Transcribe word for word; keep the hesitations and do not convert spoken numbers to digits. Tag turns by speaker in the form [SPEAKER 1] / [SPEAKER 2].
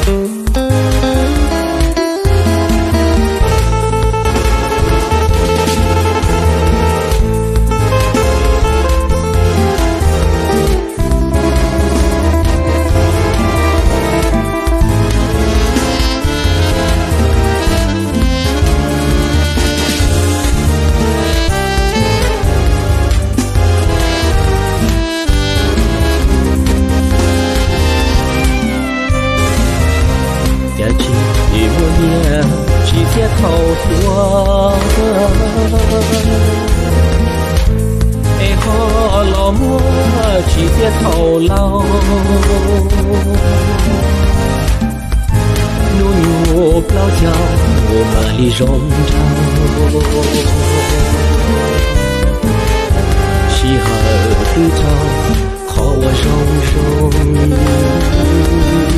[SPEAKER 1] 头多，哎呵，老莫去接头老，努努不老叫我满里荣照，西河对照，靠我松松。